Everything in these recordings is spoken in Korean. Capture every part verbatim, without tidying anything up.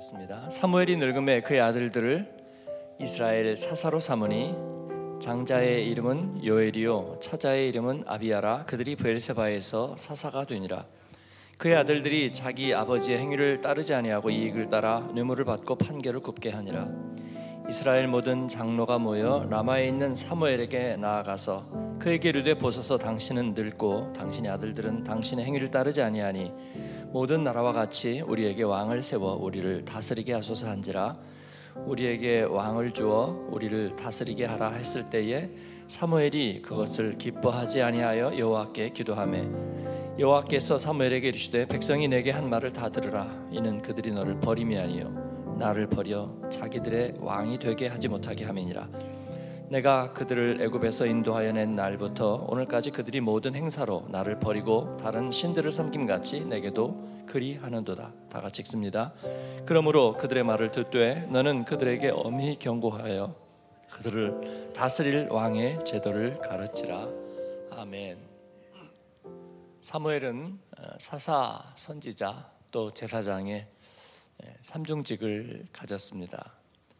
기도하겠습니다. 사무엘이 늙음에 그의 아들들을 이스라엘 사사로 삼으니 장자의 이름은 요엘이요 차자의 이름은 아비야라. 그들이 브엘세바에서 사사가 되니라. 그의 아들들이 자기 아버지의 행위를 따르지 아니하고 이익을 따라 뇌물을 받고 판결을 굽게 하니라. 이스라엘 모든 장로가 모여 라마에 있는 사무엘에게 나아가서 그에게 이르되 보소서, 당신은 늙고 당신의 아들들은 당신의 행위를 따르지 아니하니 모든 나라와 같이 우리에게 왕을 세워 우리를 다스리게 하소서 한지라. 우리에게 왕을 주어 우리를 다스리게 하라 했을 때에 사무엘이 그것을 기뻐하지 아니하여 여호와께 기도하매 여호와께서 사무엘에게 이르시되 백성이 내게 한 말을 다 들으라. 이는 그들이 너를 버림이 아니요 나를 버려 자기들의 왕이 되게 하지 못하게 함이니라. 내가 그들을 애굽에서 인도하여 낸 날부터 오늘까지 그들이 모든 행사로 나를 버리고 다른 신들을 섬김같이 내게도 그리하는도다. 다 같이 읽습니다. 그러므로 그들의 말을 듣되 너는 그들에게 엄히 경고하여 그들을 다스릴 왕의 제도를 가르치라. 아멘. 사무엘은 사사, 선지자 또 제사장의 삼중직을 가졌습니다.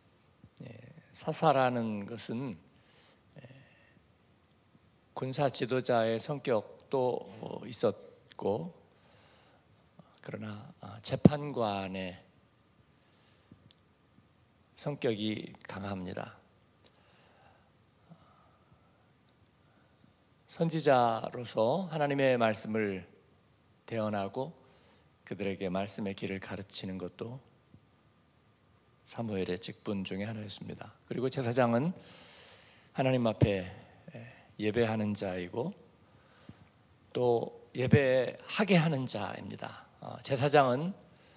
사사라는 것은 군사 지도자의 성격도 있었고, 그러나 재판관의 성격이 강합니다. 선지자로서 하나님의 말씀을 대언하고 그들에게 말씀의 길을 가르치는 것도 사무엘의 직분 중에 하나였습니다. 그리고 제사장은 하나님 앞에 예배하는 자이고 또 예배하게 하는 자입니다. 제사장은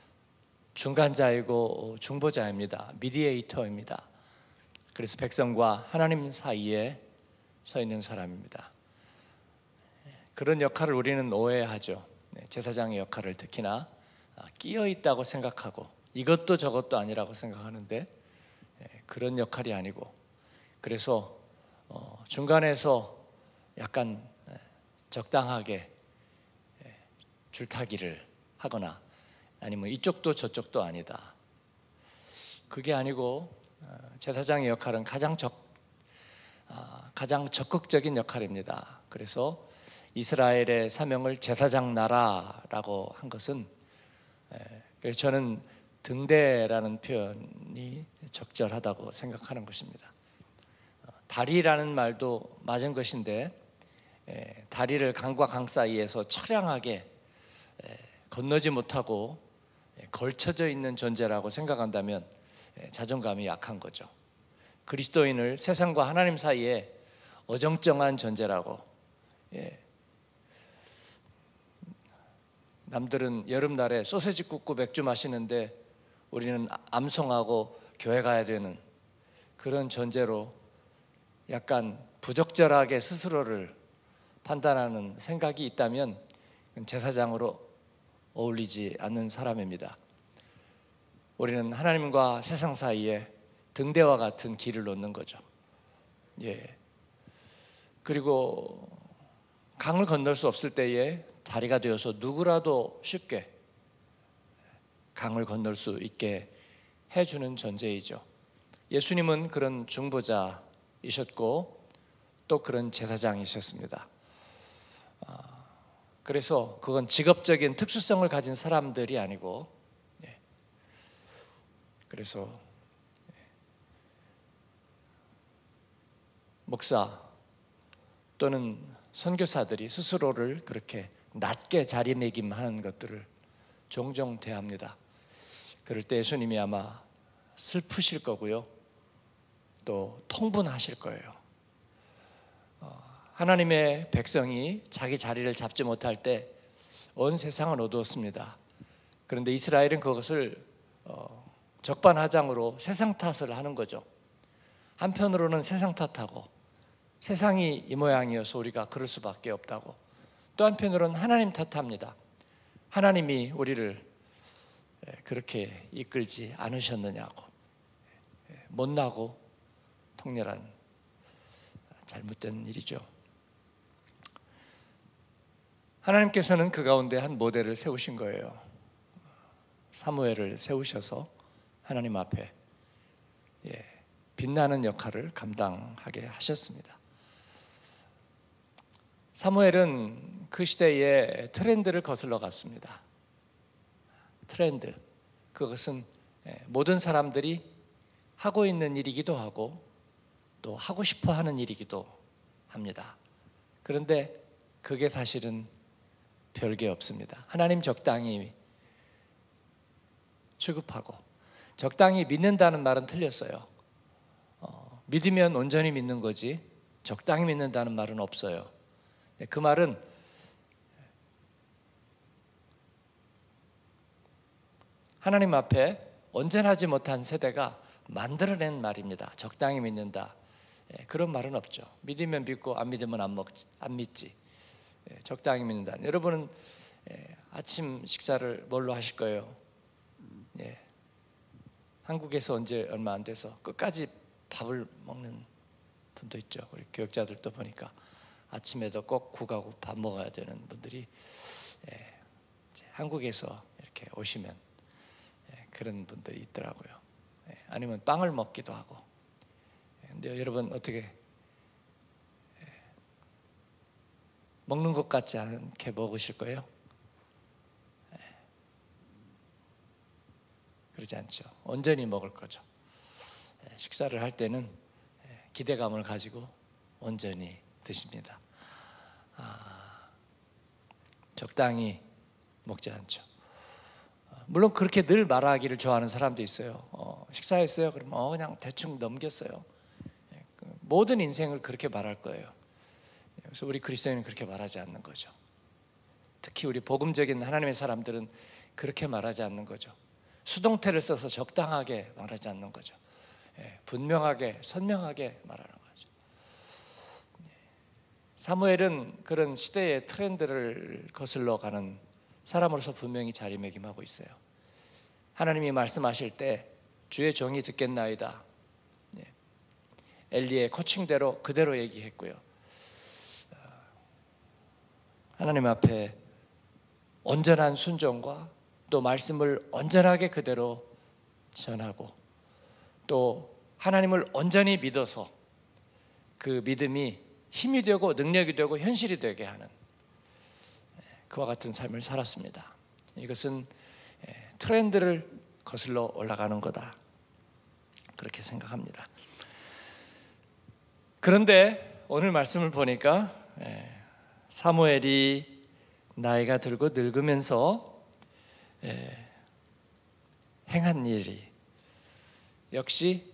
중간자이고 중보자입니다. 미디에이터입니다. 그래서 백성과 하나님 사이에 서 있는 사람입니다. 그런 역할을 우리는 오해하죠. 제사장의 역할을 특히나 끼어 있다고 생각하고 이것도 저것도 아니라고 생각하는데 그런 역할이 아니고, 그래서 중간에서 약간 적당하게 줄타기를 하거나 아니면 이쪽도 저쪽도 아니다, 그게 아니고 제사장의 역할은 가장 적 가장 적극적인 역할입니다. 그래서 이스라엘의 사명을 제사장 나라라고 한 것은, 그래서 저는 등대라는 표현이 적절하다고 생각하는 것입니다. 다리라는 말도 맞은 것인데 다리를 강과 강 사이에서 처량하게 건너지 못하고 걸쳐져 있는 존재라고 생각한다면 자존감이 약한 거죠. 그리스도인을 세상과 하나님 사이에 어정쩡한 존재라고, 남들은 여름날에 소세지 굽고 맥주 마시는데 우리는 암송하고 교회 가야 되는 그런 존재로 약간 부적절하게 스스로를 판단하는 생각이 있다면 제사장으로 어울리지 않는 사람입니다. 우리는 하나님과 세상 사이에 등대와 같은 길을 놓는 거죠. 예. 그리고 강을 건널 수 없을 때에 다리가 되어서 누구라도 쉽게 강을 건널 수 있게 해주는 존재이죠. 예수님은 그런 중보자이셨고 또 그런 제사장이셨습니다. 그래서 그건 직업적인 특수성을 가진 사람들이 아니고, 그래서 목사 또는 선교사들이 스스로를 그렇게 낮게 자리매김하는 것들을 종종 대합니다. 그럴 때 예수님이 아마 슬프실 거고요, 또 통분하실 거예요. 하나님의 백성이 자기 자리를 잡지 못할 때 온 세상은 어두웠습니다. 그런데 이스라엘은 그것을 적반하장으로 세상 탓을 하는 거죠. 한편으로는 세상 탓하고 세상이 이 모양이어서 우리가 그럴 수밖에 없다고, 또 한편으로는 하나님 탓합니다. 하나님이 우리를 그렇게 이끌지 않으셨느냐고, 못나고 통렬한 잘못된 일이죠. 하나님께서는 그 가운데 한 모델을 세우신 거예요. 사무엘을 세우셔서 하나님 앞에 예, 빛나는 역할을 감당하게 하셨습니다. 사무엘은 그 시대의 트렌드를 거슬러 갔습니다. 트렌드, 그것은 모든 사람들이 하고 있는 일이기도 하고 또 하고 싶어 하는 일이기도 합니다. 그런데 그게 사실은 별게 없습니다. 하나님 적당히 취급하고 적당히 믿는다는 말은 틀렸어요. 어, 믿으면 온전히 믿는 거지 적당히 믿는다는 말은 없어요. 그 말은 하나님 앞에 온전하지 못한 세대가 만들어낸 말입니다. 적당히 믿는다. 그런 말은 없죠. 믿으면 믿고 안 믿으면 안, 먹, 안 믿지. 적당히 믿는다. 여러분은 아침 식사를 뭘로 하실 거예요? 예. 한국에서 언제 얼마 안 돼서 끝까지 밥을 먹는 분도 있죠. 우리 교육자들도 보니까 아침에도 꼭 국하고 밥 먹어야 되는 분들이 예, 한국에서 이렇게 오시면 예, 그런 분들이 있더라고요. 예, 아니면 빵을 먹기도 하고. 근데 여러분 어떻게 예, 먹는 것 같지 않게 먹으실 거예요? 예, 그러지 않죠. 온전히 먹을 거죠. 예, 식사를 할 때는 예, 기대감을 가지고 온전히 드십니다. 아, 적당히 먹지 않죠. 물론 그렇게 늘 말하기를 좋아하는 사람도 있어요. 어, 식사했어요? 그러면 어, 그냥 대충 넘겼어요. 모든 인생을 그렇게 말할 거예요. 그래서 우리 그리스도인은 그렇게 말하지 않는 거죠. 특히 우리 복음적인 하나님의 사람들은 그렇게 말하지 않는 거죠. 수동태를 써서 적당하게 말하지 않는 거죠. 예, 분명하게 선명하게 말하는 거죠. 사무엘은 그런 시대의 트렌드를 거슬러 가는 사람으로서 분명히 자리매김하고 있어요. 하나님이 말씀하실 때 주의 종이 듣겠나이다. 엘리의 코칭대로 그대로 얘기했고요. 하나님 앞에 온전한 순종과 또 말씀을 온전하게 그대로 전하고 또 하나님을 온전히 믿어서 그 믿음이 힘이 되고 능력이 되고 현실이 되게 하는 그와 같은 삶을 살았습니다. 이것은 트렌드를 거슬러 올라가는 거다, 그렇게 생각합니다. 그런데 오늘 말씀을 보니까 사무엘이 나이가 들고 늙으면서 행한 일이 역시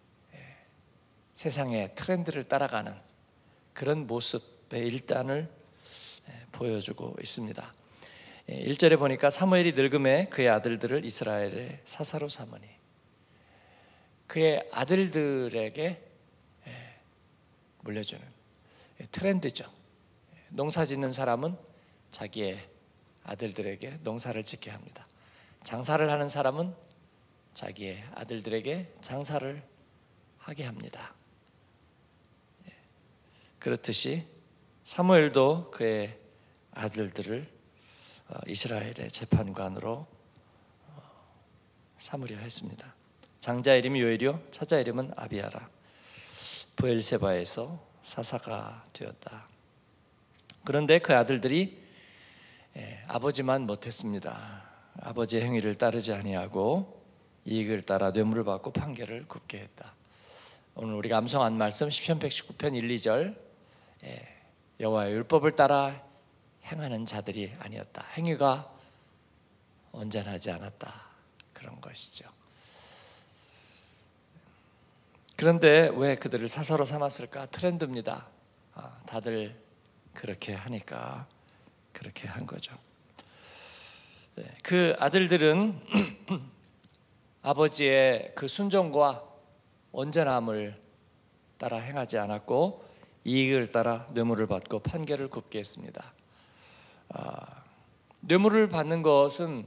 세상의 트렌드를 따라가는 그런 모습의 일단을 보여주고 있습니다. 일 절에 보니까 사무엘이 늙음에 그의 아들들을 이스라엘의 사사로 삼으니, 그의 아들들에게 물려주는 트렌드죠. 농사 짓는 사람은 자기의 아들들에게 농사를 짓게 합니다. 장사를 하는 사람은 자기의 아들들에게 장사를 하게 합니다. 그렇듯이 사무엘도 그의 아들들을 이스라엘의 재판관으로 삼으려 했습니다. 장자 이름이 요엘이요 차자 이름은 아비야라. 브엘세바에서 사사가 되었다. 그런데 그 아들들이 아버지만 못했습니다. 아버지의 행위를 따르지 아니하고 이익을 따라 뇌물을 받고 판결을 굽게 했다. 오늘 우리가 암송한 말씀 시편 백십구 편 일, 이 절, 여호와의 율법을 따라 행하는 자들이 아니었다. 행위가 온전하지 않았다, 그런 것이죠. 그런데 왜 그들을 사사로 삼았을까? 트렌드입니다. 아, 다들 그렇게 하니까 그렇게 한 거죠. 네, 그 아들들은 아버지의 그 순종과 온전함을 따라 행하지 않았고 이익을 따라 뇌물을 받고 판결을 굽게 했습니다. 아, 뇌물을 받는 것은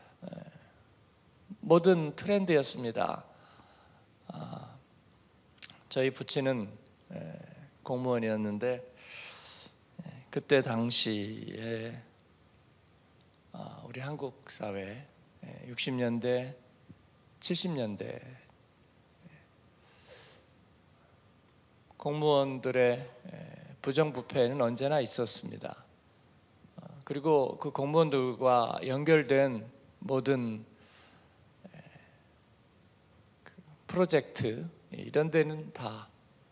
모든 트렌드였습니다. 아, 저희 부친은 공무원이었는데 그때 당시에 우리 한국 사회 육십 년대 칠십 년대 공무원들의 부정부패는 언제나 있었습니다. 그리고 그 공무원들과 연결된 모든 프로젝트 이런 데는 다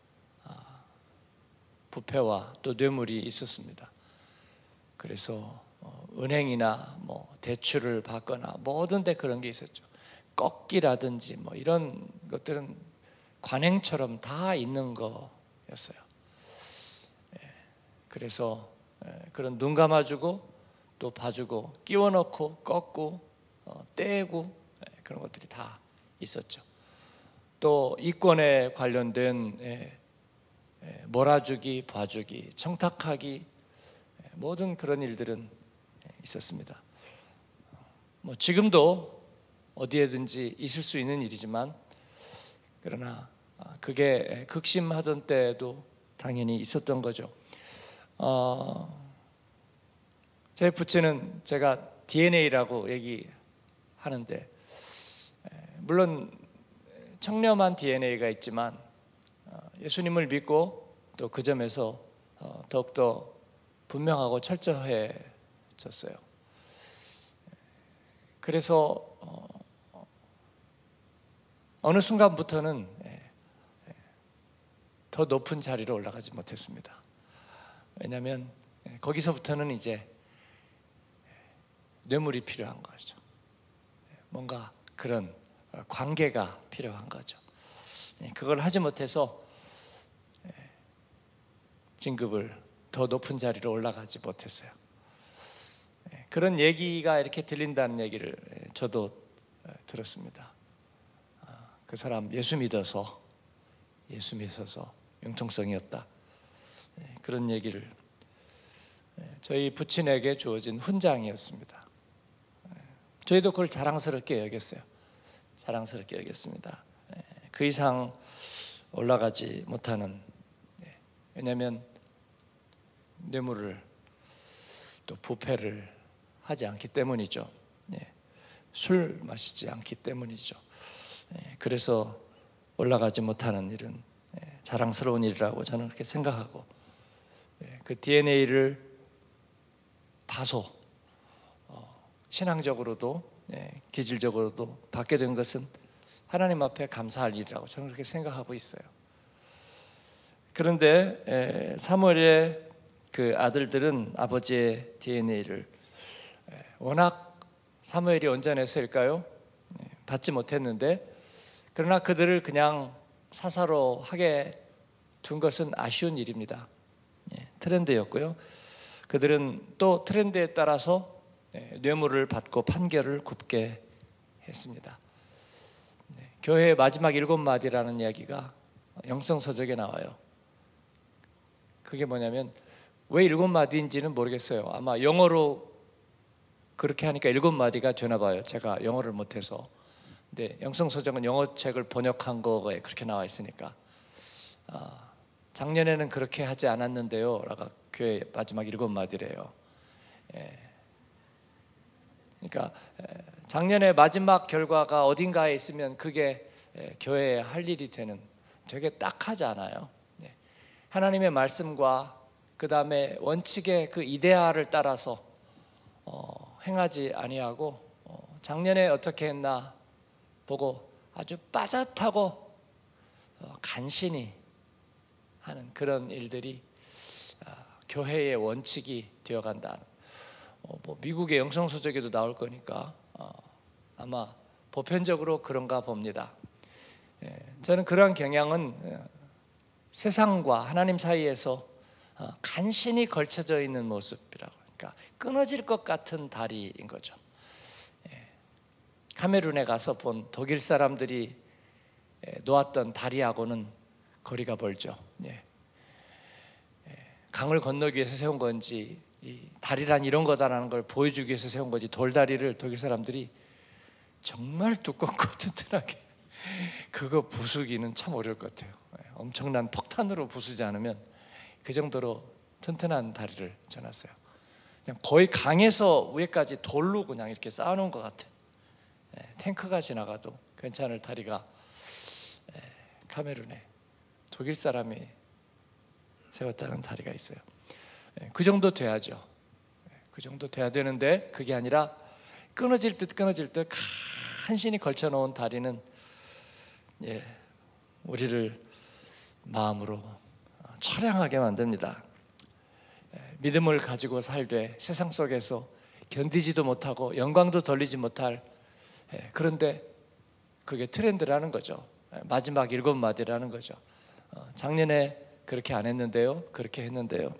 부패와 또 뇌물이 있었습니다. 그래서 은행이나 뭐 대출을 받거나 모든 데 그런 게 있었죠. 꺾기라든지 뭐 이런 것들은 관행처럼 다 있는 거였어요. 그래서 그런 눈 감아주고 또 봐주고 끼워넣고 꺾고 떼고 그런 것들이 다 있었죠. 또 이권에 관련된 몰아주기, 봐주기, 청탁하기 모든 그런 일들은 있었습니다. 뭐 지금도 어디에든지 있을 수 있는 일이지만 그러나 그게 극심하던 때에도 당연히 있었던 거죠. 어, 제 부친은 제가 디엔에이라고 얘기하는데 물론 청렴한 디엔에이가 있지만 예수님을 믿고 또 그 점에서 더욱더 분명하고 철저해졌어요. 그래서 어느 순간부터는 더 높은 자리로 올라가지 못했습니다. 왜냐하면 거기서부터는 이제 뇌물이 필요한 거죠. 뭔가 그런 관계가 필요한 거죠. 그걸 하지 못해서 진급을 더 높은 자리로 올라가지 못했어요. 그런 얘기가 이렇게 들린다는 얘기를 저도 들었습니다. 그 사람 예수 믿어서 예수 믿어서 융통성이 없다. 그런 얘기를 저희 부친에게 주어진 훈장이었습니다. 저희도 그걸 자랑스럽게 여겼어요. 자랑스럽게 여겼습니다. 그 이상 올라가지 못하는, 왜냐하면 뇌물을 또 부패를 하지 않기 때문이죠. 술 마시지 않기 때문이죠. 그래서 올라가지 못하는 일은 자랑스러운 일이라고 저는 그렇게 생각하고, 그 디엔에이를 다소 신앙적으로도 기질적으로도 받게 된 것은 하나님 앞에 감사할 일이라고 저는 그렇게 생각하고 있어요. 그런데 사무엘의 그 아들들은 아버지의 디엔에이를 워낙 사무엘이 온전했을까요? 받지 못했는데, 그러나 그들을 그냥 사사로 하게 둔 것은 아쉬운 일입니다. 트렌드였고요. 그들은 또 트렌드에 따라서 뇌물을 받고 판결을 굽게 했습니다. 교회의 마지막 일곱 마디라는 이야기가 영성서적에 나와요. 그게 뭐냐면, 왜 일곱 마디인지는 모르겠어요. 아마 영어로 그렇게 하니까 일곱 마디가 되나 봐요. 제가 영어를 못해서. 근데 영성서적은 영어 책을 번역한 거에 그렇게 나와 있으니까, 아, 작년에는 그렇게 하지 않았는데요 라고 교회 마지막 일곱 마디래요. 예. 그러니까 작년에 마지막 결과가 어딘가에 있으면 그게 교회에 할 일이 되는, 되게 딱하지 않아요. 하나님의 말씀과 그 다음에 원칙의 그 이데아를 따라서 어, 행하지 아니하고 어, 작년에 어떻게 했나 보고 아주 빠듯하고 어, 간신히 하는 그런 일들이 어, 교회의 원칙이 되어간다. 어, 뭐 미국의 영성서적에도 나올 거니까 어, 아마 보편적으로 그런가 봅니다. 예, 저는 그러한 경향은 예, 세상과 하나님 사이에서 어, 간신히 걸쳐져 있는 모습이라고, 그러니까 끊어질 것 같은 다리인 거죠. 예, 카메룬에 가서 본 독일 사람들이 예, 놓았던 다리하고는 거리가 멀죠. 예. 예, 강을 건너기 위해서 세운 건지, 이 다리란 이런 거다라는 걸 보여주기 위해서 세운 거지, 돌다리를 독일 사람들이 정말 두껍고 튼튼하게 그거 부수기는 참 어려울 것 같아요. 엄청난 폭탄으로 부수지 않으면 그 정도로 튼튼한 다리를 쳐놨어요. 그냥 거의 강에서 위에까지 돌로 그냥 이렇게 쌓아놓은 것 같아요. 탱크가 지나가도 괜찮을 다리가 카메룬에 독일 사람이 세웠다는 다리가 있어요. 그 정도 돼야죠. 그 정도 돼야 되는데 그게 아니라 끊어질 듯 끊어질 듯 간신히 걸쳐놓은 다리는 예, 우리를 마음으로 처량하게 만듭니다. 믿음을 가지고 살되 세상 속에서 견디지도 못하고 영광도 돌리지 못할, 그런데 그게 트렌드라는 거죠. 마지막 일곱 마디라는 거죠. 작년에 그렇게 안 했는데요, 그렇게 했는데요.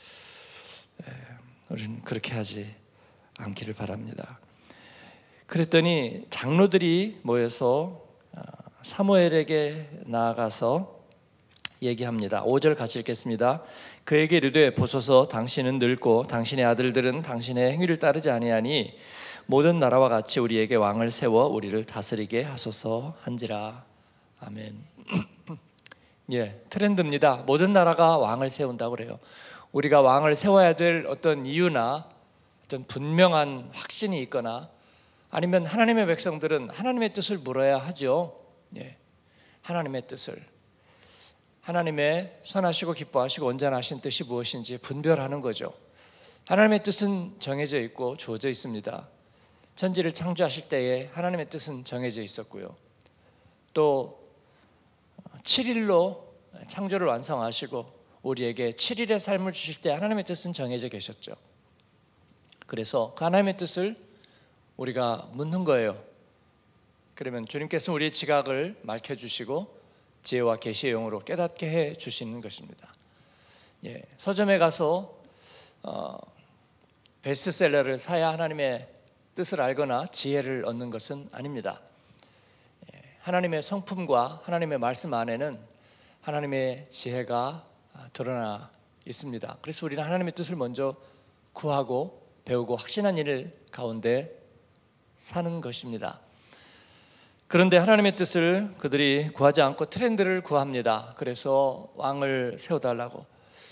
우리는 그렇게 하지 않기를 바랍니다. 그랬더니 장로들이 모여서 사무엘에게 나아가서 얘기합니다. 오 절 같이 읽겠습니다. 그에게 이르되 보소서 당신은 늙고 당신의 아들들은 당신의 행위를 따르지 아니하니 모든 나라와 같이 우리에게 왕을 세워 우리를 다스리게 하소서 한지라. 아멘. 예, 트렌드입니다. 모든 나라가 왕을 세운다고 그래요. 우리가 왕을 세워야 될 어떤 이유나 어떤 분명한 확신이 있거나 아니면 하나님의 백성들은 하나님의 뜻을 물어야 하죠. 예, 하나님의 뜻을, 하나님의 선하시고 기뻐하시고 온전하신 뜻이 무엇인지 분별하는 거죠. 하나님의 뜻은 정해져 있고 주어져 있습니다. 천지를 창조하실 때에 하나님의 뜻은 정해져 있었고요. 또 칠 일로 창조를 완성하시고 우리에게 칠 일의 삶을 주실 때 하나님의 뜻은 정해져 계셨죠. 그래서 그 하나님의 뜻을 우리가 묻는 거예요. 그러면 주님께서 우리의 지각을 밝혀주시고 지혜와 계시의 영으로 깨닫게 해 주시는 것입니다. 예, 서점에 가서 어, 베스트셀러를 사야 하나님의 뜻을 알거나 지혜를 얻는 것은 아닙니다. 예, 하나님의 성품과 하나님의 말씀 안에는 하나님의 지혜가 드러나 있습니다. 그래서 우리는 하나님의 뜻을 먼저 구하고 배우고 확신한 일 가운데 사는 것입니다. 그런데 하나님의 뜻을 그들이 구하지 않고 트렌드를 구합니다. 그래서 왕을 세워달라고.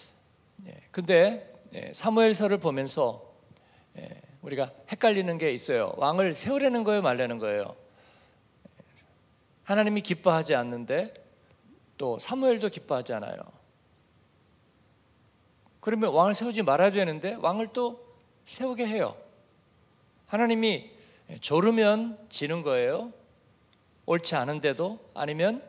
근데 사무엘서를 보면서 우리가 헷갈리는 게 있어요. 왕을 세우려는 거예요, 말려는 거예요? 하나님이 기뻐하지 않는데 또 사무엘도 기뻐하지 않아요. 그러면 왕을 세우지 말아야 되는데 왕을 또 세우게 해요. 하나님이 조르면 지는 거예요? 옳지 않은데도? 아니면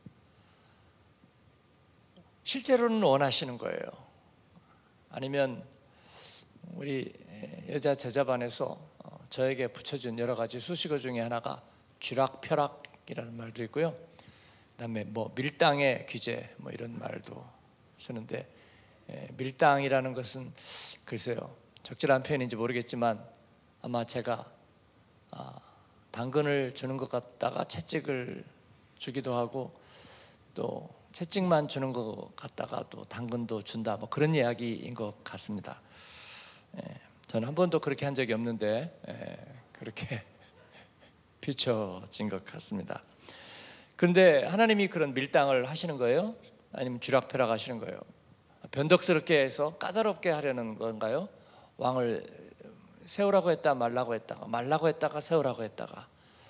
실제로는 원하시는 거예요? 아니면 우리 여자 제자반에서 저에게 붙여준 여러 가지 수식어 중에 하나가 쥐락펴락이라는 말도 있고요. 그다음에 뭐 밀당의 귀재 뭐 이런 말도 쓰는데, 밀당이라는 것은 글쎄요, 적절한 표현인지 모르겠지만 아마 제가 아, 당근을 주는 것 같다가 채찍을 주기도 하고 또 채찍만 주는 것 같다가 또 당근도 준다, 뭐 그런 이야기인 것 같습니다. 예, 저는 한 번도 그렇게 한 적이 없는데 예, 그렇게 비춰진 것 같습니다. 그런데 하나님이 그런 밀당을 하시는 거예요? 아니면 쥐락펴락 하시는 거예요? 변덕스럽게 해서 까다롭게 하려는 건가요? 왕을 세우라고 했다 말라고 했다가 말라고 했다가 세우라고 했다가.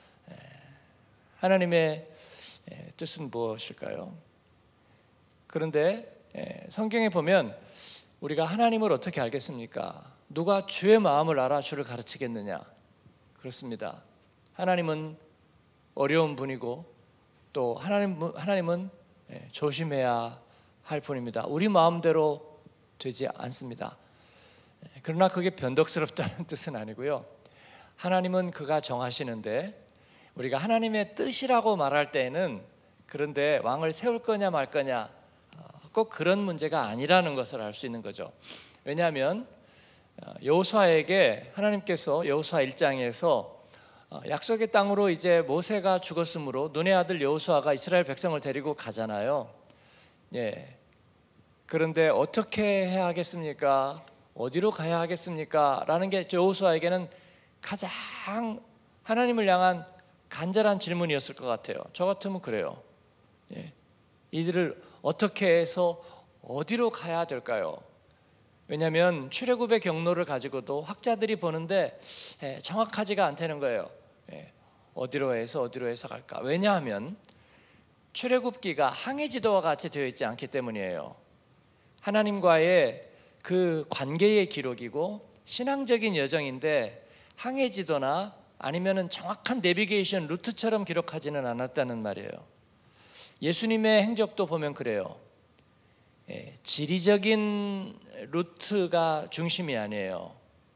하나님의 뜻은 무엇일까요? 그런데 성경에 보면 우리가 하나님을 어떻게 알겠습니까? 누가 주의 마음을 알아 주를 가르치겠느냐? 그렇습니다. 하나님은 어려운 분이고 또 하나님, 하나님은 조심해야 할 분입니다. 우리 마음대로 되지 않습니다. 그러나 그게 변덕스럽다는 뜻은 아니고요. 하나님은 그가 정하시는데 우리가 하나님의 뜻이라고 말할 때에는 그런데 왕을 세울 거냐 말 거냐 꼭 그런 문제가 아니라는 것을 알 수 있는 거죠. 왜냐하면 여호수아에게 하나님께서 여호수아 일 장에서 약속의 땅으로 이제 모세가 죽었으므로 눈의 아들 여호수아가 이스라엘 백성을 데리고 가잖아요. 예. 그런데 어떻게 해야 하겠습니까? 어디로 가야 하겠습니까? 라는 게 여호수아에게는 가장 하나님을 향한 간절한 질문이었을 것 같아요. 저 같으면 그래요. 예. 이들을 어떻게 해서 어디로 가야 될까요? 왜냐하면 출애굽의 경로를 가지고도 학자들이 보는데 예, 정확하지가 않다는 거예요. 예. 어디로 해서 어디로 해서 갈까? 왜냐하면 출애굽기가 항해 지도와 같이 되어 있지 않기 때문이에요. 하나님과의 그 관계의 기록이고 신앙적인 여정인데 항해 지도나 아니면은 정확한 내비게이션 루트처럼 기록하지는 않았다는 말이에요. 예수님의 행적도 보면 그래요. 예, 지리적인 루트가 중심이 아니에요.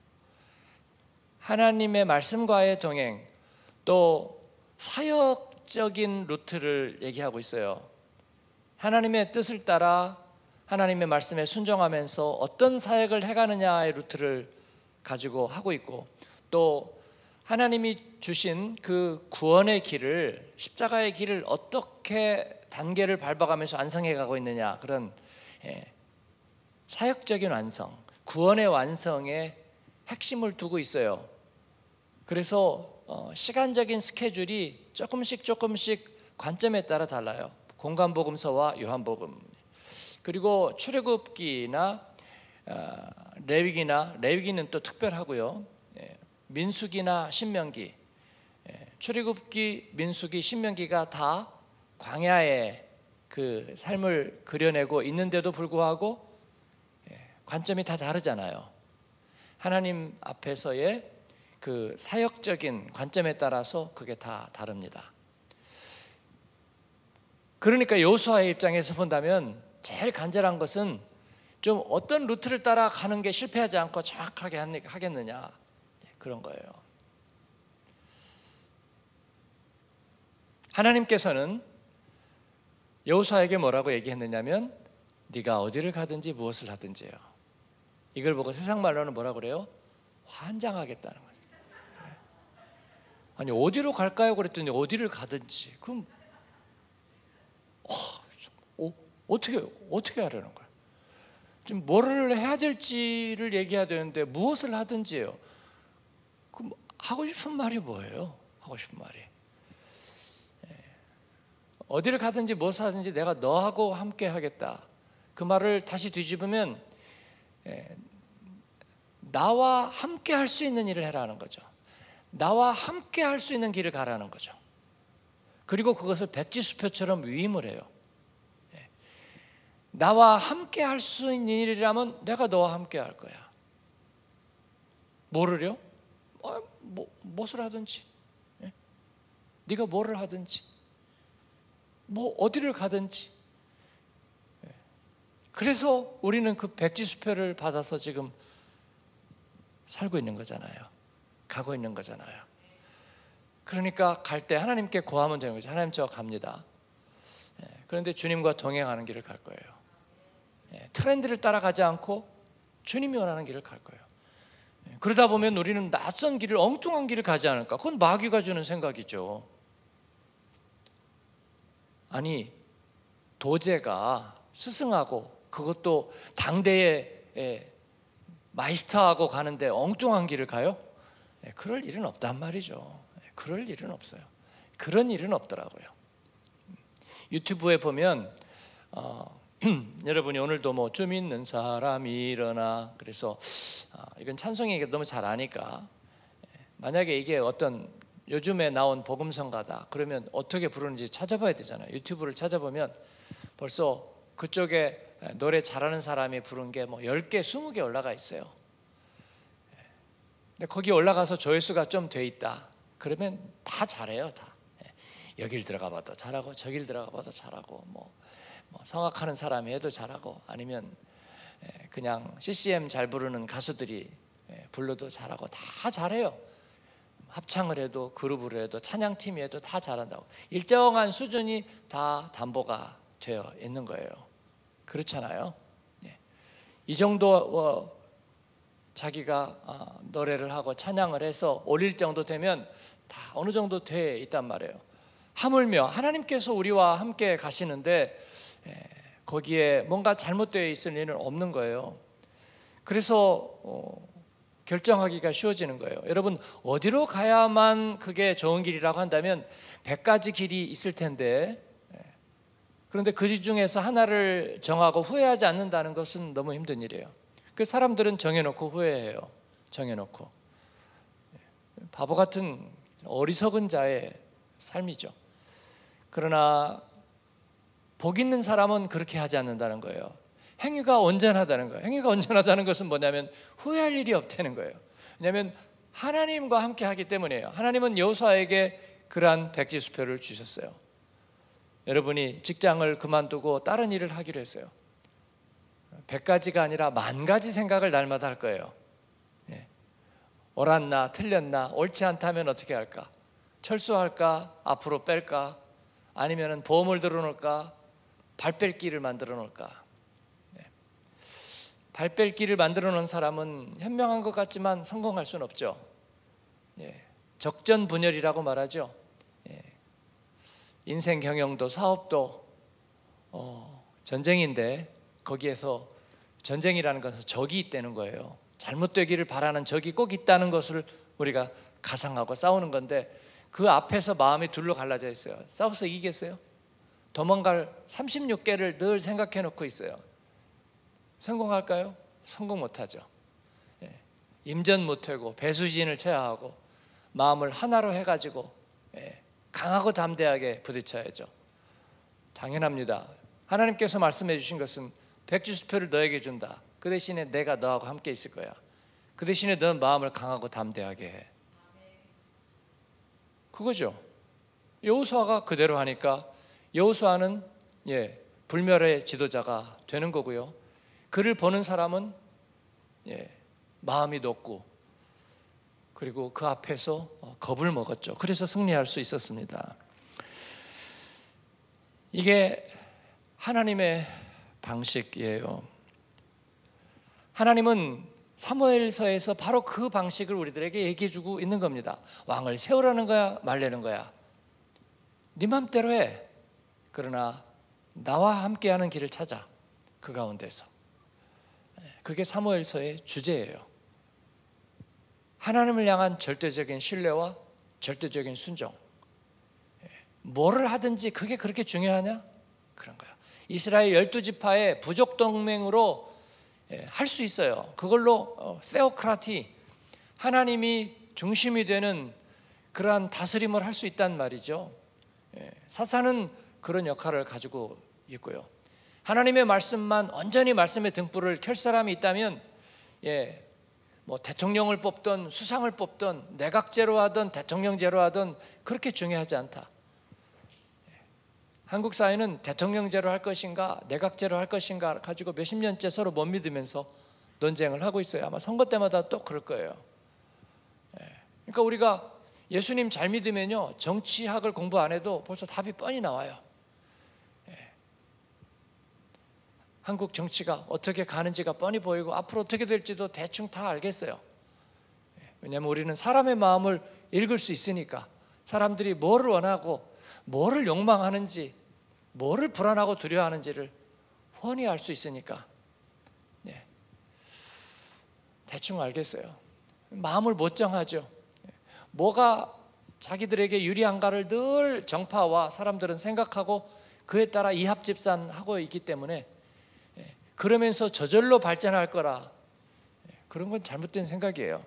하나님의 말씀과의 동행, 또 사역적인 루트를 얘기하고 있어요. 하나님의 뜻을 따라 하나님의 말씀에 순종하면서 어떤 사역을 해가느냐의 루트를 가지고 하고 있고, 또 하나님이 주신 그 구원의 길을, 십자가의 길을 어떻게 단계를 밟아가면서 완성해 가고 있느냐, 그런 예, 사역적인 완성, 구원의 완성에 핵심을 두고 있어요. 그래서 어, 시간적인 스케줄이 조금씩 조금씩 관점에 따라 달라요. 공관복음서와 요한복음, 그리고 출애굽기나 어, 레위기나 레위기는 또 특별하고요. 예, 민수기나 신명기, 예, 출애굽기, 민수기, 신명기가 다 광야의 그 삶을 그려내고 있는데도 불구하고 예, 관점이 다 다르잖아요. 하나님 앞에서의 그 사역적인 관점에 따라서 그게 다 다릅니다. 그러니까 여호수아의 입장에서 본다면 제일 간절한 것은 좀 어떤 루트를 따라 가는 게 실패하지 않고 정확하게 하겠느냐, 그런 거예요. 하나님께서는 여호수아에게 뭐라고 얘기했느냐면 네가 어디를 가든지 무엇을 하든지요. 이걸 보고 세상 말로는 뭐라고 그래요? 환장하겠다는 거예요. 아니 어디로 갈까요? 그랬더니 어디를 가든지. 그럼 어, 어, 어떻게 어떻게 하려는 거예요? 좀 뭐를 해야 될지를 얘기해야 되는데 무엇을 하든지요. 그럼 하고 싶은 말이 뭐예요? 하고 싶은 말이 어디를 가든지 무엇을 하든지 내가 너하고 함께 하겠다. 그 말을 다시 뒤집으면 나와 함께 할 수 있는 일을 해라는 거죠. 나와 함께 할 수 있는 길을 가라는 거죠. 그리고 그것을 백지수표처럼 위임을 해요. 나와 함께 할 수 있는 일이라면 내가 너와 함께 할 거야. 뭐를요? 어, 뭐, 무엇을 하든지, 예? 네가 뭐를 하든지, 뭐 어디를 가든지. 예. 그래서 우리는 그 백지수표를 받아서 지금 살고 있는 거잖아요. 가고 있는 거잖아요. 그러니까 갈 때 하나님께 고하면 되는 거죠. 하나님 저 갑니다. 예. 그런데 주님과 동행하는 길을 갈 거예요. 예. 트렌드를 따라가지 않고 주님이 원하는 길을 갈 거예요. 예. 그러다 보면 우리는 낯선 길을, 엉뚱한 길을 가지 않을까? 그건 마귀가 주는 생각이죠. 아니 도제가 스승하고 그것도 당대의 마이스터하고 가는데 엉뚱한 길을 가요? 네, 그럴 일은 없단 말이죠. 네, 그럴 일은 없어요. 그런 일은 없더라고요. 유튜브에 보면 어, 여러분이 오늘도 뭐 좀 있는 사람이 일어나, 그래서 어, 이건 찬송이니까 너무 잘 아니까, 만약에 이게 어떤 요즘에 나온 복음성가다 그러면 어떻게 부르는지 찾아봐야 되잖아요. 유튜브를 찾아보면 벌써 그쪽에 노래 잘하는 사람이 부른 게 뭐 열 개, 스무 개 올라가 있어요. 근데 거기 올라가서 조회수가 좀 돼 있다 그러면 다 잘해요. 다 여길 들어가 봐도 잘하고 저길 들어가 봐도 잘하고, 뭐, 뭐 성악하는 사람이 해도 잘하고, 아니면 그냥 씨씨엠 잘 부르는 가수들이 불러도 잘하고 다 잘해요. 합창을 해도 그룹을 해도 찬양팀이 해도 다 잘한다고. 일정한 수준이 다 담보가 되어 있는 거예요. 그렇잖아요. 네. 이 정도 어, 자기가 어, 노래를 하고 찬양을 해서 올릴 정도 되면 다 어느 정도 돼 있단 말이에요. 하물며 하나님께서 우리와 함께 가시는데 에, 거기에 뭔가 잘못되어 있을 일은 없는 거예요. 그래서 어, 결정하기가 쉬워지는 거예요. 여러분 어디로 가야만 그게 좋은 길이라고 한다면 백 가지 길이 있을 텐데, 그런데 그 중에서 하나를 정하고 후회하지 않는다는 것은 너무 힘든 일이에요. 그 사람들은 정해놓고 후회해요. 정해놓고 바보 같은 어리석은 자의 삶이죠. 그러나 복 있는 사람은 그렇게 하지 않는다는 거예요. 행위가 온전하다는 거예요. 행위가 온전하다는 것은 뭐냐면 후회할 일이 없다는 거예요. 왜냐하면 하나님과 함께 하기 때문이에요. 하나님은 여호수아에게 그러한 백지수표를 주셨어요. 여러분이 직장을 그만두고 다른 일을 하기로 했어요. 백 가지가 아니라 만 가지 생각을 날마다 할 거예요. 예. 옳았나 틀렸나, 옳지 않다면 어떻게 할까, 철수할까, 앞으로 뺄까, 아니면 보험을 들어놓을까, 발뺄기를 만들어 놓을까. 네. 발뺄기를 만들어 놓은 사람은 현명한 것 같지만 성공할 수는 없죠. 예. 적전분열이라고 말하죠. 예. 인생 경영도 사업도 어, 전쟁인데 거기에서 전쟁이라는 것은 적이 있다는 거예요. 잘못되기를 바라는 적이 꼭 있다는 것을 우리가 가상하고 싸우는 건데 그 앞에서 마음이 둘로 갈라져 있어요. 싸워서 이기겠어요? 도망갈 삼십육 개를 늘 생각해 놓고 있어요. 성공할까요? 성공 못하죠. 예. 임전 무퇴고 배수진을 채하고 마음을 하나로 해가지고 예. 강하고 담대하게 부딪혀야죠. 당연합니다. 하나님께서 말씀해 주신 것은 백지수표를 너에게 준다. 그 대신에 내가 너하고 함께 있을 거야. 그 대신에 넌 마음을 강하고 담대하게 해. 그거죠. 여호수아가 그대로 하니까 여호수아는 예, 불멸의 지도자가 되는 거고요. 그를 보는 사람은 예, 마음이 높고 그리고 그 앞에서 겁을 먹었죠. 그래서 승리할 수 있었습니다. 이게 하나님의 방식이에요. 하나님은 사무엘서에서 바로 그 방식을 우리들에게 얘기해주고 있는 겁니다. 왕을 세우라는 거야, 말려는 거야. 네 맘대로 해. 그러나 나와 함께하는 길을 찾아. 그 가운데서. 그게 사무엘서의 주제예요. 하나님을 향한 절대적인 신뢰와 절대적인 순종. 뭐를 하든지 그게 그렇게 중요하냐? 그런 거야. 이스라엘 열두 지파의 부족 동맹으로 할 수 있어요. 그걸로 세오크라티, 하나님이 중심이 되는 그러한 다스림을 할 수 있단 말이죠. 사사는 그런 역할을 가지고 있고요. 하나님의 말씀만 온전히 말씀의 등불을 켤 사람이 있다면 예, 뭐 대통령을 뽑든 수상을 뽑든 내각제로 하든 대통령제로 하든 그렇게 중요하지 않다. 한국 사회는 대통령제로 할 것인가 내각제로 할 것인가 가지고 몇십 년째 서로 못 믿으면서 논쟁을 하고 있어요. 아마 선거 때마다 또 그럴 거예요. 그러니까 우리가 예수님 잘 믿으면요, 정치학을 공부 안 해도 벌써 답이 뻔히 나와요. 한국 정치가 어떻게 가는지가 뻔히 보이고 앞으로 어떻게 될지도 대충 다 알겠어요. 왜냐하면 우리는 사람의 마음을 읽을 수 있으니까. 사람들이 뭐를 원하고 뭐를 욕망하는지, 뭐를 불안하고 두려워하는지를 훤히 알 수 있으니까 네. 대충 알겠어요. 마음을 못 정하죠. 뭐가 자기들에게 유리한가를 늘 정파와 사람들은 생각하고 그에 따라 이합집산하고 있기 때문에 그러면서 저절로 발전할 거라, 그런 건 잘못된 생각이에요.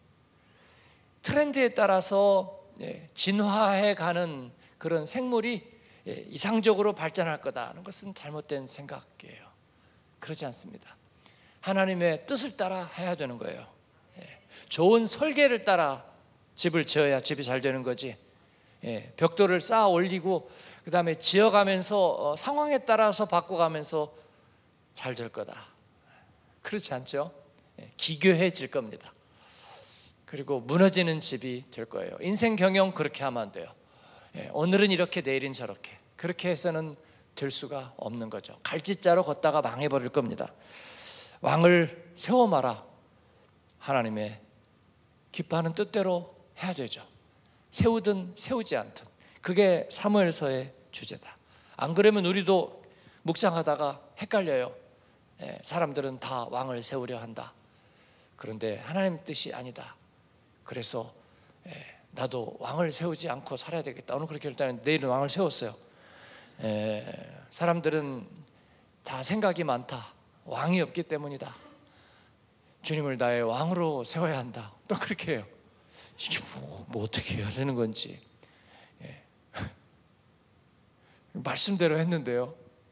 트렌드에 따라서 진화해가는 그런 생물이 이상적으로 발전할 거다는 것은 잘못된 생각이에요. 그렇지 않습니다. 하나님의 뜻을 따라 해야 되는 거예요. 좋은 설계를 따라 집을 지어야 집이 잘 되는 거지. 벽돌을 쌓아 올리고 그 다음에 지어가면서 상황에 따라서 바꿔가면서 잘 될 거다. 그렇지 않죠? 기괴해질 겁니다. 그리고 무너지는 집이 될 거예요. 인생 경영 그렇게 하면 안 돼요. 오늘은 이렇게 내일은 저렇게. 그렇게 해서는 될 수가 없는 거죠. 갈짓자로 걷다가 망해버릴 겁니다. 왕을 세워 마라. 하나님의 기뻐하는 뜻대로 해야 되죠. 세우든 세우지 않든. 그게 사무엘서의 주제다. 안 그러면 우리도 묵상하다가 헷갈려요. 예, 사람들은 다 왕을 세우려 한다. 그런데 하나님 뜻이 아니다. 그래서 예, 나도 왕을 세우지 않고 살아야 되겠다. 오늘 그렇게 결단했는데 내일은 왕을 세웠어요. 예, 사람들은 다 생각이 많다. 왕이 없기 때문이다. 주님을 나의 왕으로 세워야 한다. 또 그렇게 해요. 이게 뭐, 뭐 어떻게 해야 되는 건지. 예. 말씀대로 했는데요,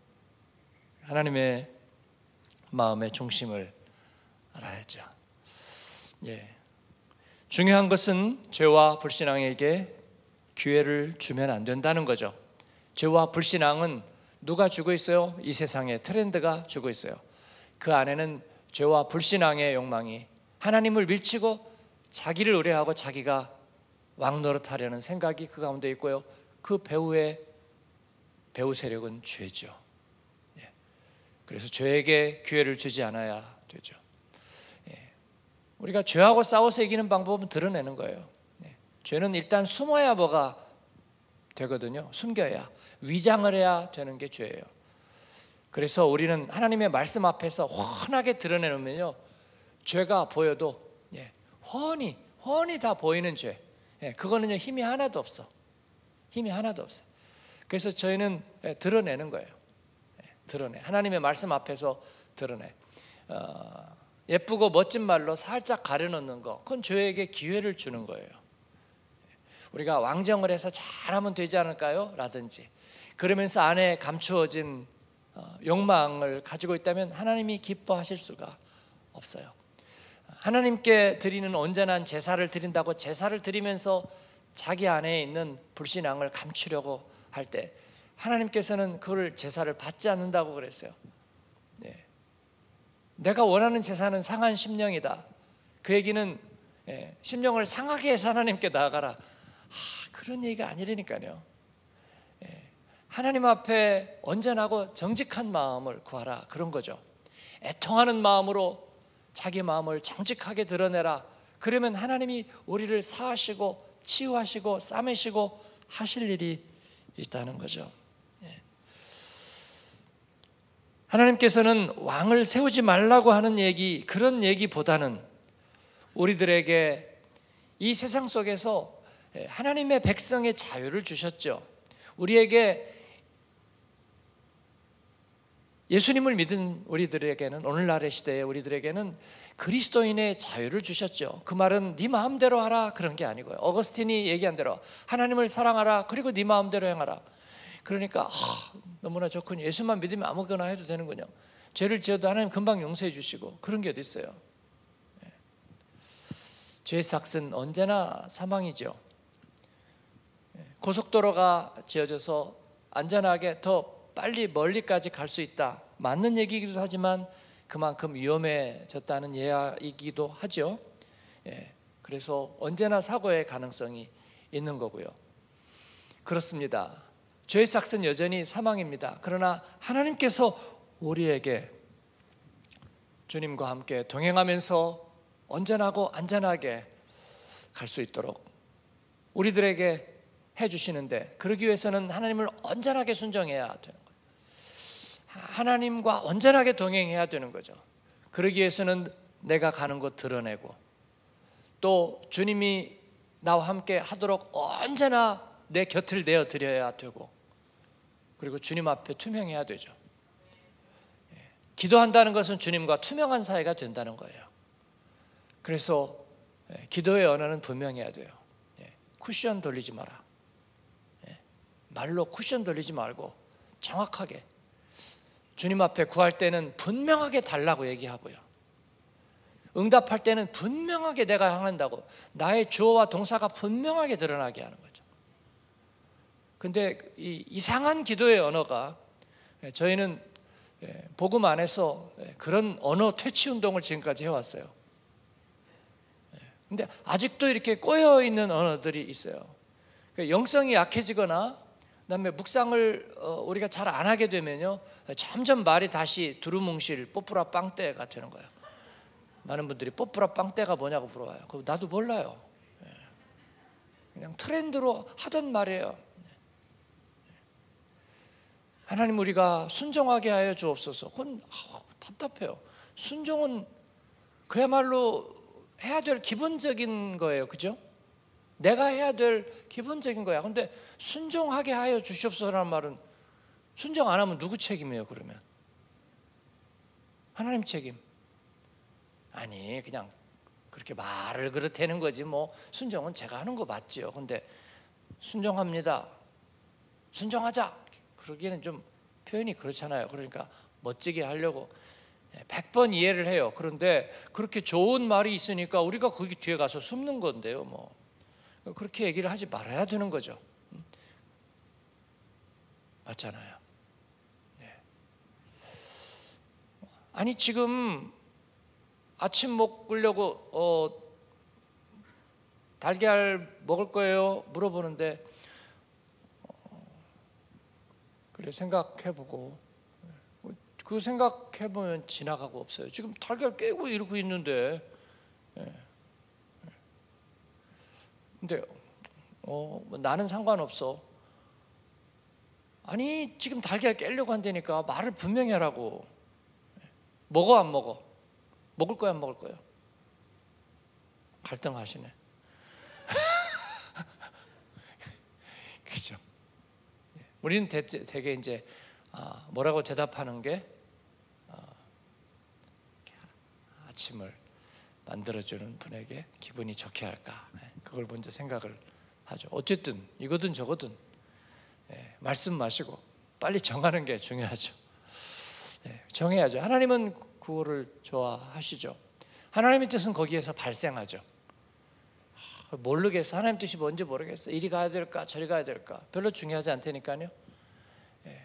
하나님의 마음의 중심을 알아야죠. 예. 중요한 것은 죄와 불신앙에게 기회를 주면 안 된다는 거죠. 죄와 불신앙은 누가 주고 있어요? 이 세상의 트렌드가 주고 있어요. 그 안에는 죄와 불신앙의 욕망이 하나님을 밀치고 자기를 의뢰하고 자기가 왕노릇하려는 생각이 그 가운데 있고요. 그 배후의 배후 세력은 죄죠. 예. 그래서 죄에게 기회를 주지 않아야 되죠. 예. 우리가 죄하고 싸워서 이기는 방법은 드러내는 거예요. 예. 죄는 일단 숨어야 뭐가 되거든요. 숨겨야, 위장을 해야 되는 게 죄예요. 그래서 우리는 하나님의 말씀 앞에서 훤하게 드러내놓으면요, 죄가 보여도 예, 훤히 훤히 다 보이는 죄, 예, 그거는요 힘이 하나도 없어. 힘이 하나도 없어. 그래서 저희는 예, 드러내는 거예요. 예, 드러내. 하나님의 말씀 앞에서 드러내. 어, 예쁘고 멋진 말로 살짝 가려놓는 거, 그건 죄에게 기회를 주는 거예요. 우리가 왕정을 해서 잘하면 되지 않을까요? 라든지 그러면서 안에 감추어진 욕망을 가지고 있다면 하나님이 기뻐하실 수가 없어요. 하나님께 드리는 온전한 제사를 드린다고 제사를 드리면서 자기 안에 있는 불신앙을 감추려고 할 때 하나님께서는 그걸 제사를 받지 않는다고 그랬어요. 네. 내가 원하는 제사는 상한 심령이다. 그 얘기는 예, 심령을 상하게 해서 하나님께 나아가라. 아, 그런 얘기가 아니라니까요. 예, 하나님 앞에 온전하고 정직한 마음을 구하라, 그런 거죠. 애통하는 마음으로 자기 마음을 정직하게 드러내라. 그러면 하나님이 우리를 사하시고 치유하시고 싸매시고 하실 일이 있다는 거죠. 예. 하나님께서는 왕을 세우지 말라고 하는 얘기, 그런 얘기보다는 우리들에게 이 세상 속에서 하나님의 백성의 자유를 주셨죠. 우리에게, 예수님을 믿은 우리들에게는, 오늘날의 시대에 우리들에게는 그리스도인의 자유를 주셨죠. 그 말은 네 마음대로 하라 그런 게 아니고요. 어거스틴이 얘기한 대로 하나님을 사랑하라, 그리고 네 마음대로 행하라. 그러니까 아, 너무나 좋군요. 예수만 믿으면 아무거나 해도 되는군요. 죄를 지어도 하나님 금방 용서해 주시고, 그런 게 어디 있어요. 네. 죄의 삭은 언제나 사망이죠. 고속도로가 지어져서 안전하게 더 빨리 멀리까지 갈 수 있다, 맞는 얘기이기도 하지만 그만큼 위험해졌다는 이야기이기도 하죠. 예, 그래서 언제나 사고의 가능성이 있는 거고요. 그렇습니다. 죄의 삭은 여전히 사망입니다. 그러나 하나님께서 우리에게 주님과 함께 동행하면서 온전하고 안전하게 갈 수 있도록 우리들에게 해주시는데, 그러기 위해서는 하나님을 온전하게 순종해야 되는 거예요. 하나님과 온전하게 동행해야 되는 거죠. 그러기 위해서는 내가 가는 곳 드러내고, 또 주님이 나와 함께 하도록 언제나 내 곁을 내어 드려야 되고, 그리고 주님 앞에 투명해야 되죠. 기도한다는 것은 주님과 투명한 사이가 된다는 거예요. 그래서 기도의 언어는 분명해야 돼요. 쿠션 돌리지 마라. 말로 쿠션 돌리지 말고 정확하게, 주님 앞에 구할 때는 분명하게 달라고 얘기하고요, 응답할 때는 분명하게 내가 향한다고, 나의 주어와 동사가 분명하게 드러나게 하는 거죠. 근데 이 이상한 기도의 언어가, 저희는 복음 안에서 그런 언어 퇴치 운동을 지금까지 해왔어요. 근데 아직도 이렇게 꼬여있는 언어들이 있어요. 영성이 약해지거나 그다음에 묵상을 우리가 잘 안 하게 되면요, 점점 말이 다시 두루뭉실 뽀뿌라 빵떼가 되는 거예요. 많은 분들이 뽀뿌라 빵떼가 뭐냐고 물어봐요. 나도 몰라요. 그냥 트렌드로 하던 말이에요. 하나님, 우리가 순종하게 하여 주옵소서. 그건 아, 답답해요. 순종은 그야말로 해야 될 기본적인 거예요. 그죠? 내가 해야 될 기본적인 거야. 근데 순종하게 하여 주시옵소서라는 말은, 순종 안 하면 누구 책임이에요? 그러면 하나님 책임? 아니, 그냥 그렇게 말을 그렇다는 거지 뭐 순종은 제가 하는 거 맞지요. 근데 순종합니다, 순종하자 그러기에는 좀 표현이 그렇잖아요. 그러니까 멋지게 하려고 백 번 이해를 해요. 그런데 그렇게 좋은 말이 있으니까 우리가 거기 뒤에 가서 숨는 건데요. 뭐 그렇게 얘기를 하지 말아야 되는 거죠. 맞잖아요. 네. 아니 지금 아침 먹으려고 어, 달걀 먹을 거예요? 물어보는데 어, 그래 생각해보고 그 생각해보면 지나가고 없어요. 지금 달걀 깨고 이러고 있는데 예. 근데 어, 뭐 나는 상관없어. 아니 지금 달걀 깨려고 한다니까 말을 분명히 하라고. 먹어 안 먹어? 먹을 거야 안 먹을 거야? 갈등하시네. 그죠? 우리는 대, 대개 이제 아, 뭐라고 대답하는 게 어, 아침을 만들어주는 분에게 기분이 좋게 할까? 그걸 먼저 생각을 하죠. 어쨌든 이거든 저거든 예, 말씀 마시고 빨리 정하는 게 중요하죠. 예, 정해야죠. 하나님은 그거를 좋아하시죠. 하나님의 뜻은 거기에서 발생하죠. 아, 모르겠어. 하나님 뜻이 뭔지 모르겠어. 이리 가야 될까 저리 가야 될까 별로 중요하지 않다니까요. 예.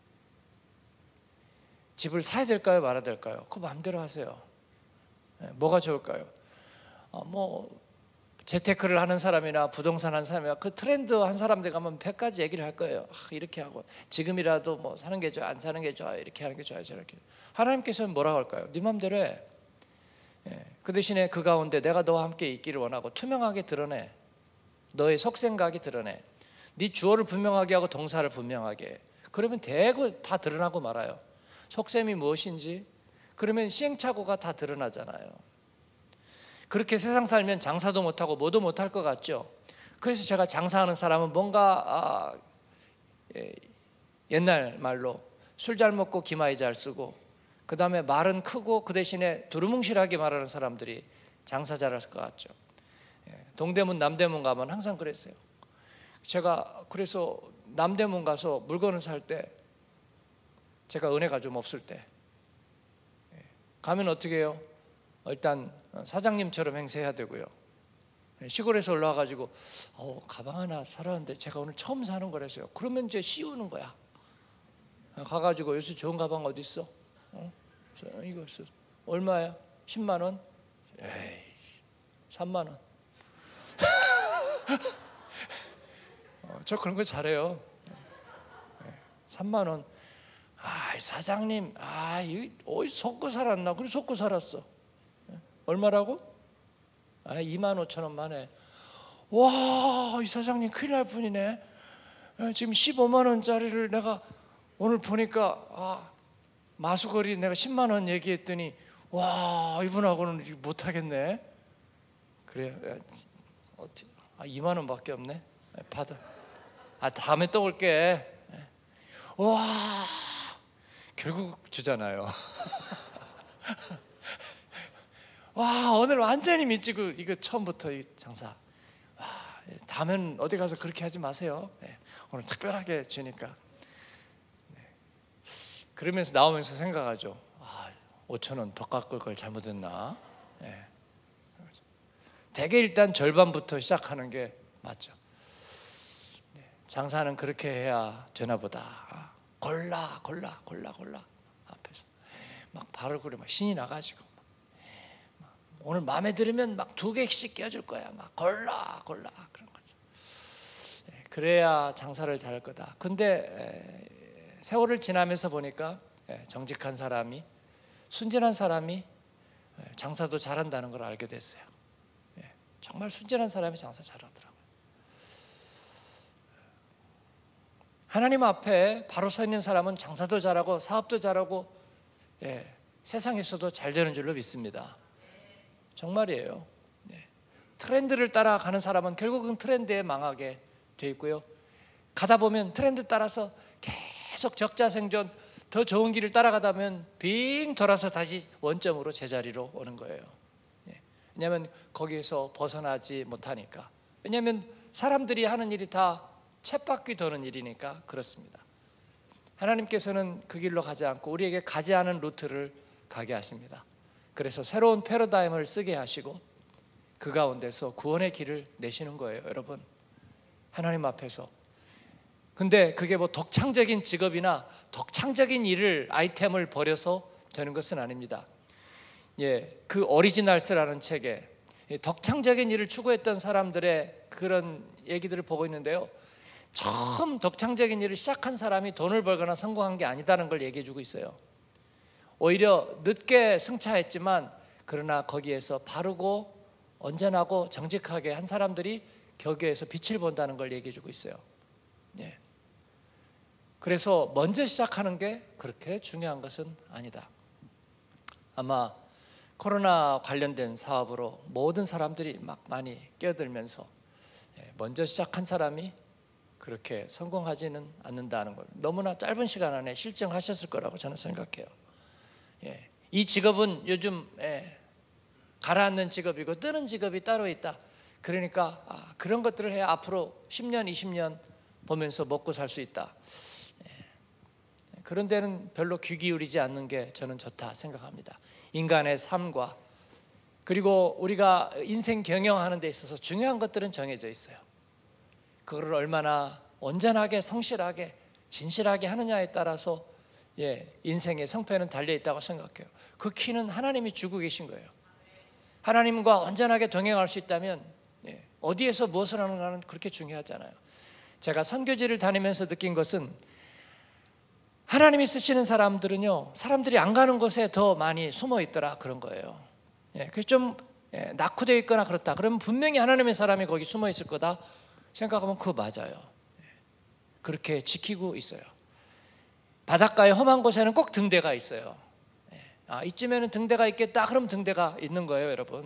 집을 사야 될까요 말아야 될까요? 그거 마음대로 하세요. 예, 뭐가 좋을까요? 어, 뭐 재테크를 하는 사람이나 부동산 하는 사람이나 그 트렌드 한 사람들 가면 백 가지 얘기를 할 거예요. 아, 이렇게 하고 지금이라도 뭐 사는 게 좋아 안 사는 게 좋아 이렇게 하는 게 좋아요 저렇게. 하나님께서는 뭐라고 할까요? 네 맘대로 해. 예, 그 대신에 그 가운데 내가 너와 함께 있기를 원하고 투명하게 드러내. 너의 속생각이 드러내. 네 주어를 분명하게 하고 동사를 분명하게 해. 그러면 대거 다 드러나고 말아요. 속셈이 무엇인지 그러면 시행착오가 다 드러나잖아요. 그렇게 세상 살면 장사도 못하고 뭐도 못할 것 같죠. 그래서 제가 장사하는 사람은 뭔가 아, 예, 옛날 말로 술 잘 먹고 기마이 잘 쓰고 그 다음에 말은 크고 그 대신에 두루뭉실하게 말하는 사람들이 장사 잘할 것 같죠. 예, 동대문 남대문 가면 항상 그랬어요. 제가 그래서 남대문 가서 물건을 살 때 제가 은혜가 좀 없을 때 예, 가면 어떻게 해요? 일단 사장님처럼 행세해야 되고요. 시골에서 올라와가지고 어, 가방 하나 사려는데 제가 오늘 처음 사는 거라서요. 그러면 이제 씌우는 거야. 가가지고 요새 좋은 가방 어디 있어? 어? 이거 있어. 얼마야? 십만 원? 에이, 삼만 원. 어, 저 그런 거 잘해요. 삼만 원. 아, 사장님, 아, 이 어디 속고 살았나? 그래 속고 살았어. 얼마라고? 아, 이만 오천 원만 해. 와, 이 사장님 큰일 날 뿐이네. 지금 십오만 원짜리를 내가 오늘 보니까 아, 마수거리 내가 십만 원 얘기했더니 와, 이분하고는 못하겠네. 그래, 어떻게? 아, 이만 원밖에 없네. 받아. 아, 다음에 또 올게. 와, 결국 주잖아요. 와, 오늘 완전히 미치고 이거 처음부터 이 장사. 와, 다음엔 어디 가서 그렇게 하지 마세요. 네, 오늘 특별하게 주니까. 네. 그러면서 나오면서 생각하죠. 아, 오천 원 더 깎을 걸 잘못했나? 네. 대개 일단 절반부터 시작하는 게 맞죠. 네. 장사는 그렇게 해야 되나 보다. 아, 골라 골라 골라 골라 앞에서 막 바르고 막 신이 나가지고. 오늘 마음에 들으면 막 두 개씩 껴줄 거야. 막 골라 골라 그런 거죠. 그래야 장사를 잘할 거다. 근데 세월을 지나면서 보니까 정직한 사람이 순진한 사람이 장사도 잘한다는 걸 알게 됐어요. 정말 순진한 사람이 장사 잘하더라고요. 하나님 앞에 바로 서 있는 사람은 장사도 잘하고 사업도 잘하고 세상에서도 잘 되는 줄로 믿습니다. 정말이에요. 네. 트렌드를 따라가는 사람은 결국은 트렌드에 망하게 돼 있고요. 가다 보면 트렌드 따라서 계속 적자 생존, 더 좋은 길을 따라가다 보면 빙 돌아서 다시 원점으로 제자리로 오는 거예요. 네. 왜냐하면 거기에서 벗어나지 못하니까. 왜냐하면 사람들이 하는 일이 다 쳇바퀴 도는 일이니까 그렇습니다. 하나님께서는 그 길로 가지 않고 우리에게 가지 않은 루트를 가게 하십니다. 그래서 새로운 패러다임을 쓰게 하시고 그 가운데서 구원의 길을 내시는 거예요, 여러분. 하나님 앞에서. 근데 그게 뭐 독창적인 직업이나 독창적인 일을 아이템을 버려서 되는 것은 아닙니다. 예, 그 오리지널스라는 책에 독창적인 일을 추구했던 사람들의 그런 얘기들을 보고 있는데요. 처음 독창적인 일을 시작한 사람이 돈을 벌거나 성공한 게 아니다는 걸 얘기해 주고 있어요. 오히려 늦게 승차했지만 그러나 거기에서 바르고 온전하고 정직하게 한 사람들이 거기에서 빛을 본다는 걸 얘기해 주고 있어요. 예. 그래서 먼저 시작하는 게 그렇게 중요한 것은 아니다. 아마 코로나 관련된 사업으로 모든 사람들이 막 많이 끼어들면서 먼저 시작한 사람이 그렇게 성공하지는 않는다는 걸 너무나 짧은 시간 안에 실증하셨을 거라고 저는 생각해요. 예. 이 직업은 요즘 예, 가라앉는 직업이고 뜨는 직업이 따로 있다. 그러니까 아, 그런 것들을 해야 앞으로 십 년, 이십 년 보면서 먹고 살 수 있다. 예. 그런 데는 별로 귀 기울이지 않는 게 저는 좋다 생각합니다. 인간의 삶과 그리고 우리가 인생 경영하는 데 있어서 중요한 것들은 정해져 있어요. 그걸 얼마나 온전하게 성실하게 진실하게 하느냐에 따라서 예, 인생의 성패는 달려있다고 생각해요. 그 키는 하나님이 주고 계신 거예요. 하나님과 온전하게 동행할 수 있다면 예, 어디에서 무엇을 하는가는 그렇게 중요하잖아요. 제가 선교지를 다니면서 느낀 것은 하나님이 쓰시는 사람들은요, 사람들이 안 가는 곳에 더 많이 숨어 있더라 그런 거예요. 예, 그게 좀 예, 낙후되어 있거나 그렇다. 그러면 분명히 하나님의 사람이 거기 숨어 있을 거다 생각하면 그거 맞아요. 예, 그렇게 지키고 있어요. 바닷가의 험한 곳에는 꼭 등대가 있어요. 예, 아, 이쯤에는 등대가 있겠다. 그럼 등대가 있는 거예요, 여러분.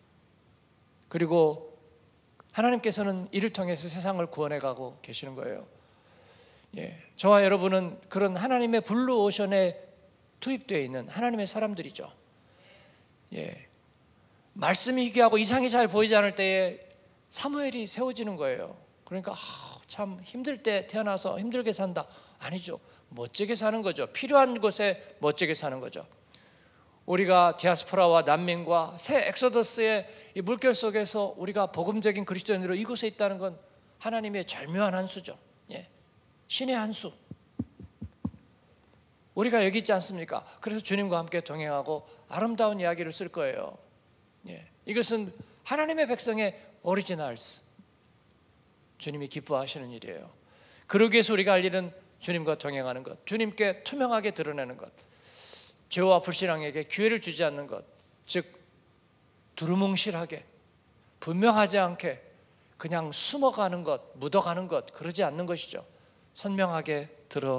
그리고 하나님께서는 이를 통해서 세상을 구원해가고 계시는 거예요. 예, 저와 여러분은 그런 하나님의 블루 오션에 투입되어 있는 하나님의 사람들이죠. 예, 말씀이 희귀하고 이상이 잘 보이지 않을 때에 사무엘이 세워지는 거예요. 그러니까 아, 참 힘들 때 태어나서 힘들게 산다. 아니죠. 멋지게 사는 거죠. 필요한 곳에 멋지게 사는 거죠. 우리가 디아스포라와 난민과 새 엑소더스의 이 물결 속에서 우리가 복음적인 그리스도인으로 이곳에 있다는 건 하나님의 절묘한 한 수죠. 예. 신의 한 수. 우리가 여기 있지 않습니까? 그래서 주님과 함께 동행하고 아름다운 이야기를 쓸 거예요. 예. 이것은 하나님의 백성의 오리지널스. 주님이 기뻐하시는 일이에요. 그러기 위해서 우리가 할 일은 주님과 동행하는 것, 주님께 투명하게 드러내는 것, 죄와 불신앙에게 기회를 주지 않는 것, 즉 두루뭉실하게 분명하지 않게 그냥 숨어가는 것, 묻어가는 것, 그러지 않는 것이죠. 선명하게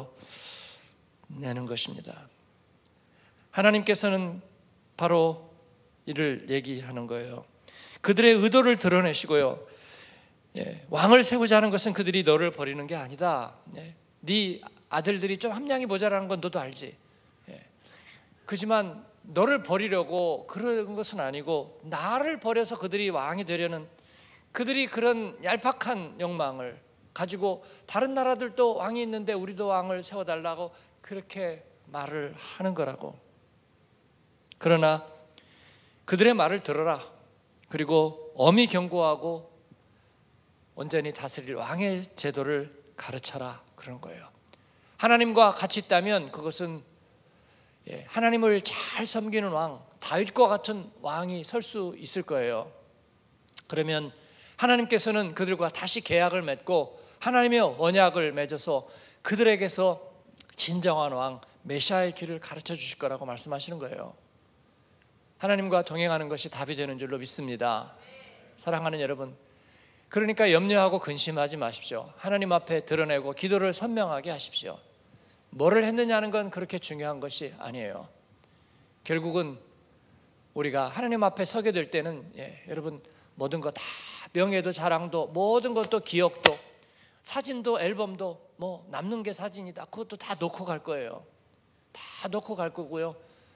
드러내는 것입니다. 하나님께서는 바로 이를 얘기하는 거예요. 그들의 의도를 드러내시고요. 예, 왕을 세우자는 것은 그들이 너를 버리는 게 아니다. 예, 네 아들들이 좀 함량이 모자라는 건 너도 알지. 예, 그렇지만 너를 버리려고 그런 것은 아니고 나를 버려서 그들이 왕이 되려는 그들이 그런 얄팍한 욕망을 가지고 다른 나라들도 왕이 있는데 우리도 왕을 세워달라고 그렇게 말을 하는 거라고. 그러나 그들의 말을 들어라. 그리고 엄히 경고하고 온전히 다스릴 왕의 제도를 가르쳐라. 그런 거예요. 하나님과 같이 있다면 그것은 하나님을 잘 섬기는 왕, 다윗과 같은 왕이 설 수 있을 거예요. 그러면 하나님께서는 그들과 다시 계약을 맺고 하나님의 언약을 맺어서 그들에게서 진정한 왕, 메시아의 길을 가르쳐 주실 거라고 말씀하시는 거예요. 하나님과 동행하는 것이 답이 되는 줄로 믿습니다. 사랑하는 여러분, 그러니까 염려하고 근심하지 마십시오. 하나님 앞에 드러내고 기도를 선명하게 하십시오. 뭐를 했느냐는 건 그렇게 중요한 것이 아니에요. 결국은 우리가 하나님 앞에 서게 될 때는 예, 여러분 모든 거 다 명예도 자랑도 모든 것도 기억도 사진도 앨범도 뭐 남는 게 사진이다. 그것도 다 놓고 갈 거예요. 다 놓고 갈 거고요.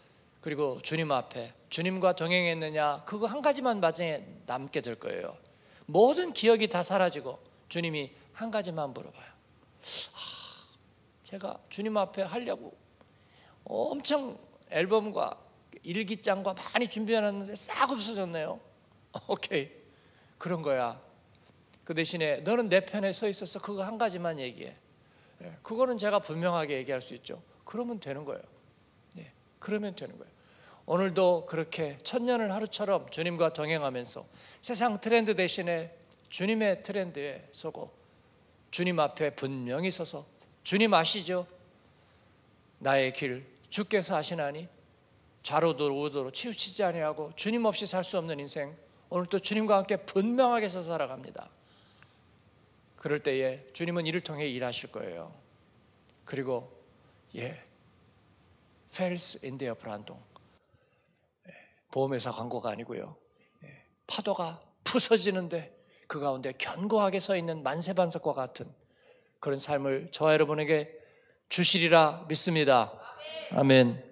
그리고 주님 앞에 주님과 동행했느냐, 그거 한 가지만 나중에 남게 될 거예요. 모든 기억이 다 사라지고 주님이 한 가지만 물어봐요. 아, 제가 주님 앞에 하려고 엄청 앨범과 일기장과 많이 준비해놨는데 싹 없어졌네요. 오케이, 그런 거야. 그 대신에 너는 내 편에 서 있어서 그거 한 가지만 얘기해. 그거는 제가 분명하게 얘기할 수 있죠. 그러면 되는 거예요. 네, 그러면 되는 거예요. 오늘도 그렇게 천년을 하루처럼 주님과 동행하면서 세상 트렌드 대신에 주님의 트렌드에 서고 주님 앞에 분명히 서서, 주님 아시죠? 나의 길 주께서 아시나니 좌로도 우로도 치우치지 아니하고 주님 없이 살 수 없는 인생, 오늘 또 주님과 함께 분명하게 서 살아갑니다. 그럴 때에 주님은 이를 통해 일하실 거예요. 그리고 예, Fels in their Brandung, 보험회사 광고가 아니고요. 파도가 부서지는데 그 가운데 견고하게 서 있는 만세반석과 같은 그런 삶을 저와 여러분에게 주시리라 믿습니다. 아멘.